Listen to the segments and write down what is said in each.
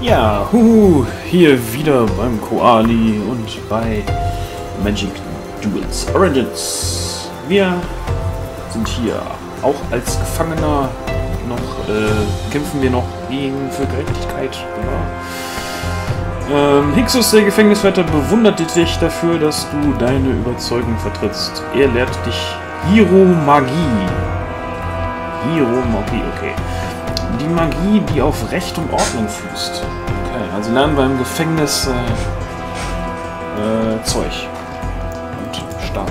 Ja, hier wieder beim Koali und bei Magic Duels Origins. Wir sind hier auch als Gefangener noch, kämpfen wir noch für Gerechtigkeit. Genau. Hixus, der Gefängniswärter, bewundert dich dafür, dass du deine Überzeugung vertrittst. Er lehrt dich Hieromagie. Hieromagie, okay. Die Magie, die auf Recht und Ordnung fußt. Okay, also lernen wir im Gefängnis Zeug. Und starten.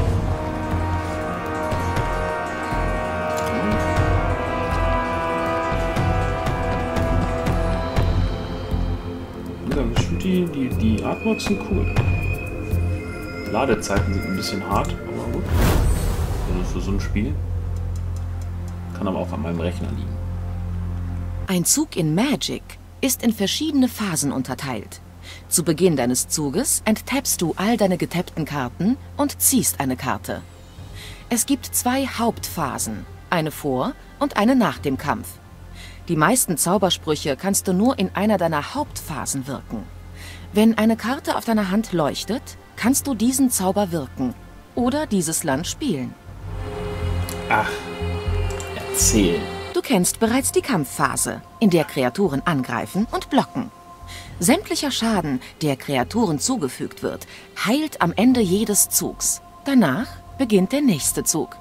Die Artworks sind cool. Ladezeiten sind ein bisschen hart, aber gut. Also für so ein Spiel. Kann aber auch an meinem Rechner liegen. Ein Zug in Magic ist in verschiedene Phasen unterteilt. Zu Beginn deines Zuges enttappst du all deine getappten Karten und ziehst eine Karte. Es gibt zwei Hauptphasen, eine vor und eine nach dem Kampf. Die meisten Zaubersprüche kannst du nur in einer deiner Hauptphasen wirken. Wenn eine Karte auf deiner Hand leuchtet, kannst du diesen Zauber wirken oder dieses Land spielen. Ach, erzähl. Du kennst bereits die Kampfphase, in der Kreaturen angreifen und blocken. Sämtlicher Schaden, der Kreaturen zugefügt wird, heilt am Ende jedes Zugs. Danach beginnt der nächste Zug.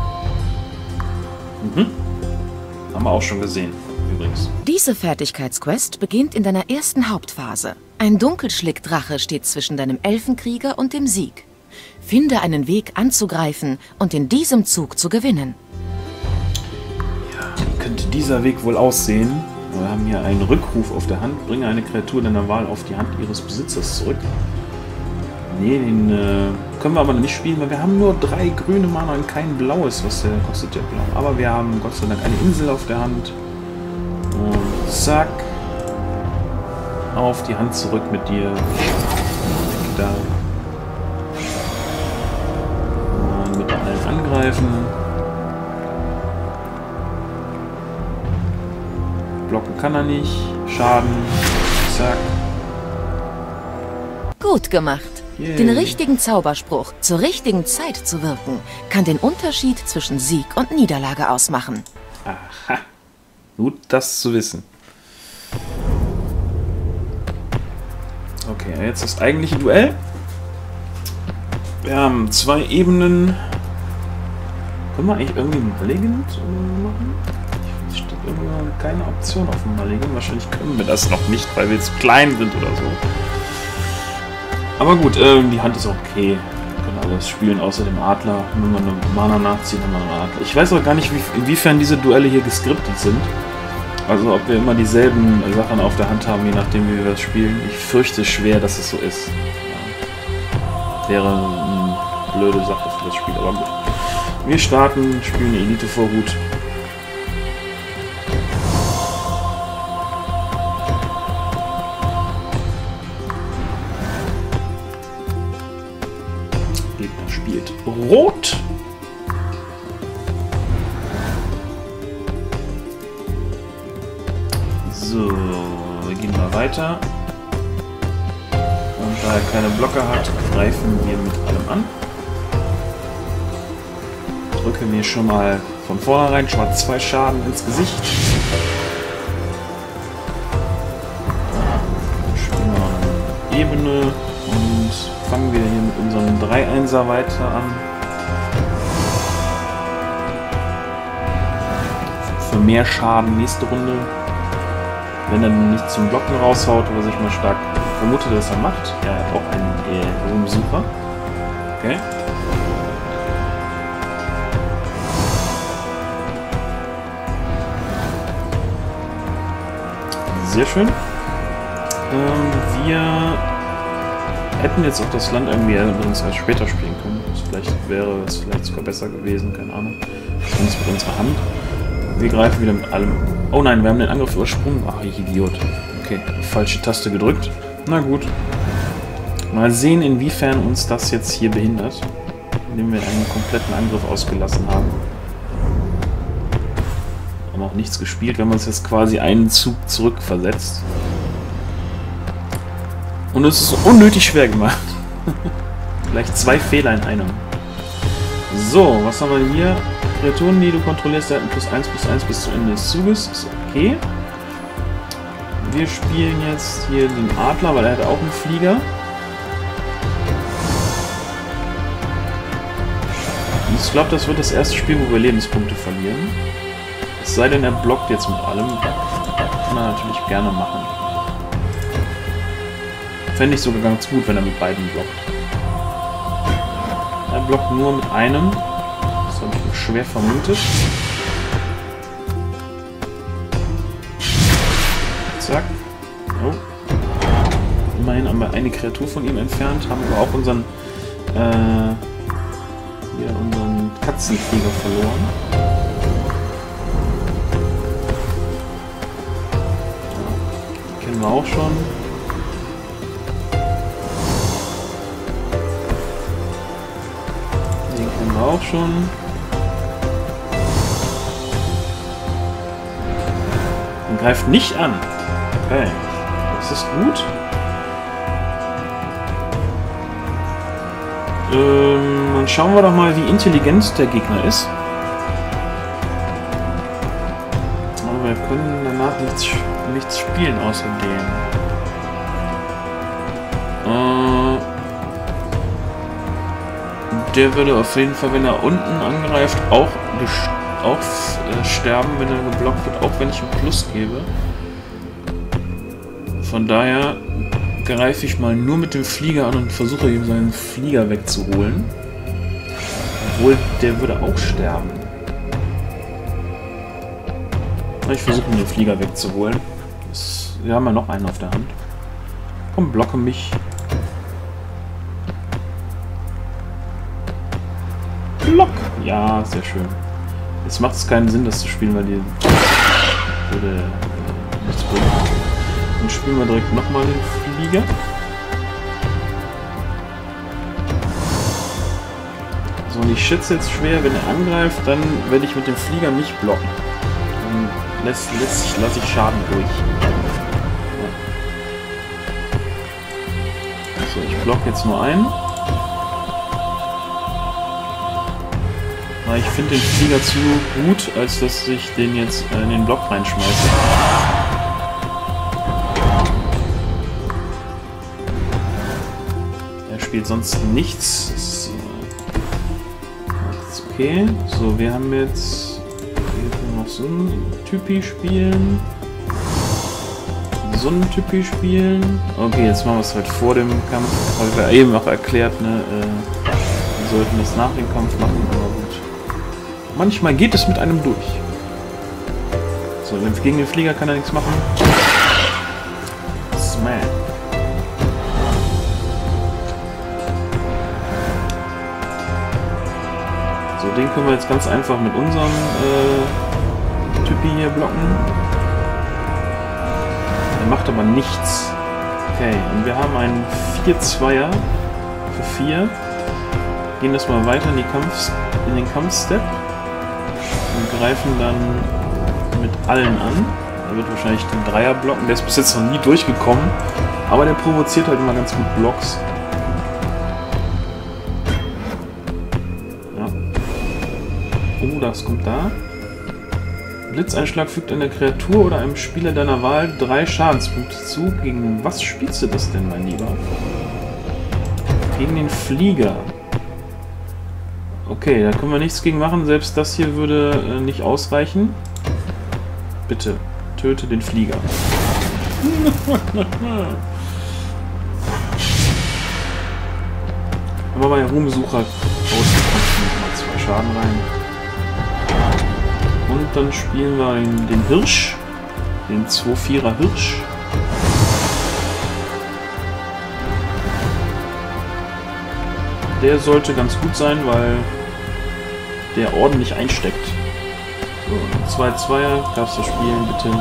Haben wir auch schon gesehen, übrigens. Diese Fertigkeitsquest beginnt in deiner ersten Hauptphase. Ein Dunkelschlickdrache steht zwischen deinem Elfenkrieger und dem Sieg. Finde einen Weg anzugreifen und in diesem Zug zu gewinnen. Wie könnte dieser Weg wohl aussehen? Wir haben hier einen Rückruf auf der Hand. Bringe eine Kreatur deiner Wahl auf die Hand ihres Besitzers zurück. Nee, den können wir aber nicht spielen, weil wir haben nur 3 grüne Mana und kein blaues. Was der kostet ja blau. Aber wir haben Gott sei Dank eine Insel auf der Hand. Und zack. Auf die Hand zurück mit dir. Da. Und mit allen angreifen. Blocken kann er nicht. Schaden. Zack. Gut gemacht. Yay. Den richtigen Zauberspruch zur richtigen Zeit zu wirken, kann den Unterschied zwischen Sieg und Niederlage ausmachen. Aha. Gut, das zu wissen. Okay, jetzt das eigentliche Duell. Wir haben 2 Ebenen. Können wir eigentlich irgendwie Mulligan machen? Es steht irgendwie keine Option auf dem Mulligan. Wahrscheinlich können wir das noch nicht, weil wir zu klein sind oder so. Aber gut, die Hand ist okay. Wir können alles spielen, außer dem Adler. Wenn wir eine Mana nachziehen, haben wir einen Adler. Ich weiß auch gar nicht, inwiefern diese Duelle hier geskriptet sind. Also ob wir immer dieselben Sachen auf der Hand haben, je nachdem wie wir das spielen. Ich fürchte schwer, dass es so ist. Ja. Wäre eine blöde Sache für das Spiel, aber gut. Wir starten, spielen eine Elite-Vorhut. Gegner spielt Rot. So, wir gehen mal weiter. Und da er keine Blocker hat, greifen wir mit allem an. Drücke mir schon mal von vornherein schon mal 2 Schaden ins Gesicht. Dann spielen wir noch eine Ebene und fangen wir hier mit unserem 3-1er weiter an. Für mehr Schaden nächste Runde. Wenn er nicht zum Blocken raushaut, was ich mal stark vermute, dass er macht. Er hat auch einen Besucher. Okay. Sehr schön. Wir hätten jetzt auch das Land irgendwie übrigens erst später spielen können. Vielleicht wäre es vielleicht sogar besser gewesen, keine Ahnung. Zumindest mit unserer Hand. Wir greifen wieder mit allem. Oh nein, wir haben den Angriff übersprungen. Ach, ich Idiot. Okay, falsche Taste gedrückt. Na gut. Mal sehen, inwiefern uns das jetzt hier behindert. Indem wir einen kompletten Angriff ausgelassen haben. Haben auch nichts gespielt. Wir haben uns jetzt quasi einen Zug zurückversetzt. Und es ist unnötig schwer gemacht. Gleich 2 Fehler in einem. So, was haben wir hier? Kreaturen, die du kontrollierst, halten +1/+1 bis zu Ende des Zuges. Ist okay. Wir spielen jetzt hier den Adler, weil er hat auch einen Flieger. Ich glaube, das wird das erste Spiel, wo wir Lebenspunkte verlieren. Es sei denn, er blockt jetzt mit allem. Kann er natürlich gerne machen. Fände ich sogar ganz gut, wenn er mit beiden blockt. Er blockt nur mit einem. Das habe ich mir schwer vermutet. Zack. Oh. Immerhin haben wir eine Kreatur von ihm entfernt, haben aber auch unseren unseren Katzenkrieger verloren. Ja, kennen wir auch schon. Den kennen wir auch schon. Und greift nicht an. Okay, das ist gut. Dann schauen wir doch mal, wie intelligent der Gegner ist. Aber wir können danach nichts spielen außer dem. Der würde auf jeden Fall, wenn er unten angreift, auch sterben, wenn er geblockt wird, auch wenn ich einen Plus gebe. Von daher greife ich mal nur mit dem Flieger an und versuche ihm seinen Flieger wegzuholen. Obwohl, der würde auch sterben. Ich versuche mir den Flieger wegzuholen. Wir haben ja noch einen auf der Hand. Komm, blocke mich. Block! Ja, sehr schön. Jetzt macht es keinen Sinn, das zu spielen, weil die würde nichts bringen. Dann spielen wir direkt nochmal den Flieger. So, und ich schätze jetzt schwer, wenn er angreift, dann werde ich mit dem Flieger nicht blocken. Dann lasse ich Schaden durch. Ja. So, ich blocke jetzt nur einen. Weil ich finde den Flieger zu gut, als dass ich den jetzt in den Block reinschmeiße. Spielt sonst nichts. Das ist okay. So, wir haben jetzt noch so einen Typi spielen. So einen Typi spielen. Okay, jetzt machen wir es halt vor dem Kampf. Habe ich ja eben auch erklärt, ne? Wir sollten das nach dem Kampf machen, aber gut. Manchmal geht es mit einem durch. So, gegen den Flieger kann er nichts machen. Smash. So, den können wir jetzt ganz einfach mit unserem Typi hier blocken. Der macht aber nichts. Okay, und wir haben einen 4-2er für 4. Gehen das mal weiter in den Kampfstep und greifen dann mit allen an. Er wird wahrscheinlich den Dreier blocken. Der ist bis jetzt noch nie durchgekommen, aber der provoziert halt immer ganz gut Blocks. Oh, das kommt da. Blitzeinschlag fügt einer Kreatur oder einem Spieler deiner Wahl 3 Schadenspunkte zu. Gegen was spielst du das denn, mein Lieber? Gegen den Flieger. Okay, da können wir nichts gegen machen. Selbst das hier würde nicht ausreichen. Bitte, töte den Flieger. Aber bei Ruhmsucher mal 2 Schaden rein. Und dann spielen wir den Hirsch, den 2-4er Hirsch. Der sollte ganz gut sein, weil der ordentlich einsteckt. So, 2-2er, darfst du spielen, bitte.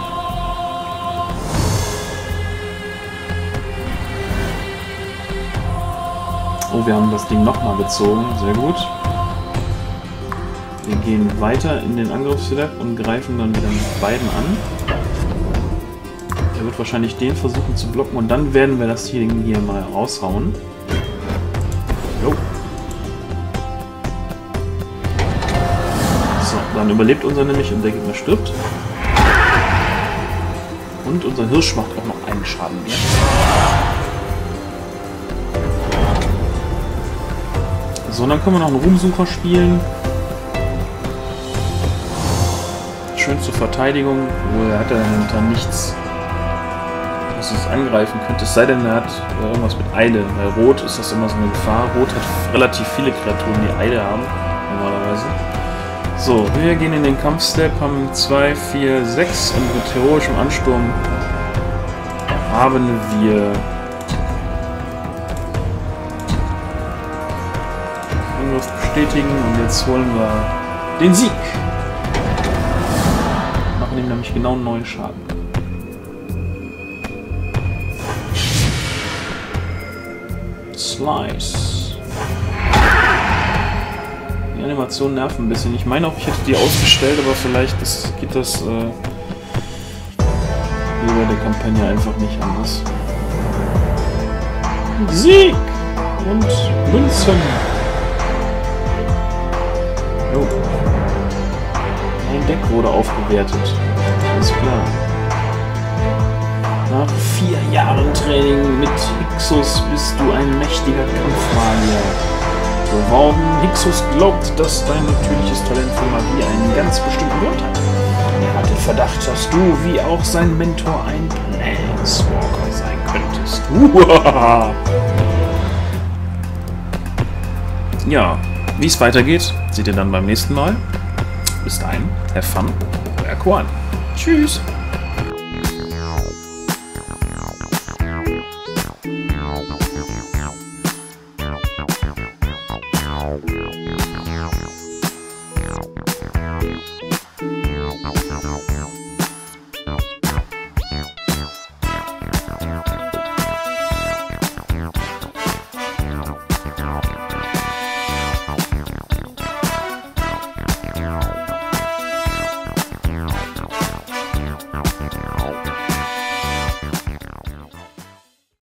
Oh, wir haben das Ding nochmal gezogen, sehr gut. Wir gehen weiter in den Angriffsstep und greifen dann wieder mit beiden an. Er wird wahrscheinlich den versuchen zu blocken und dann werden wir das hier mal raushauen. Jo. So, dann überlebt unser nämlich und der Gegner stirbt. Und unser Hirsch macht auch noch einen Schaden mehr. So, und dann können wir noch einen Ruhmsucher spielen. Schön zur Verteidigung, wo er hat ja momentan nichts, was uns angreifen könnte. Es sei denn, er hat irgendwas mit Eile. Bei Rot ist das immer so eine Gefahr. Rot hat relativ viele Kreaturen, die Eile haben, normalerweise. So, wir gehen in den Kampfstep, haben 2, 4, 6 und mit heroischem Ansturm haben wir Angriff bestätigen und jetzt holen wir den Sieg. Machen ihm nämlich genau 9 Schaden. Slice. Die Animationen nerven ein bisschen. Ich meine auch, ich hätte die ausgestellt, aber vielleicht geht das wie bei der Kampagne einfach nicht anders. Sieg! Und Münzen! Oh. Mein Deck wurde aufgewertet. Alles klar. Nach 4 Jahren Training mit Hixus bist du ein mächtiger Kampfmagier. Beworben, Hixus glaubt, dass dein natürliches Talent für Magie einen ganz bestimmten Grund hat. Er hat den Verdacht, dass du, wie auch sein Mentor, ein Planeswalker sein könntest. Ja, wie es weitergeht, seht ihr dann beim nächsten Mal. Bis dahin, have fun, euer Quan. Tschüss!